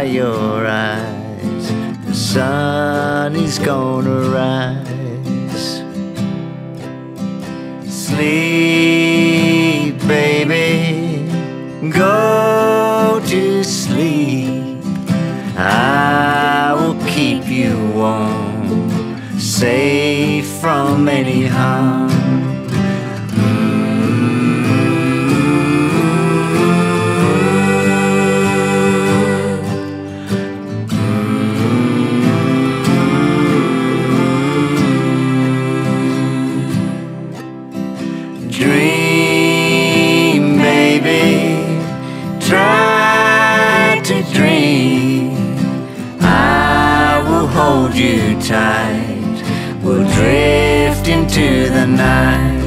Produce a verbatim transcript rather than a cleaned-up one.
your eyes, the sun is gonna rise. Sleep, baby, go to sleep. I will keep you warm, safe from any harm. Dream, baby, try to dream. I will hold you tight, we'll drift into the night.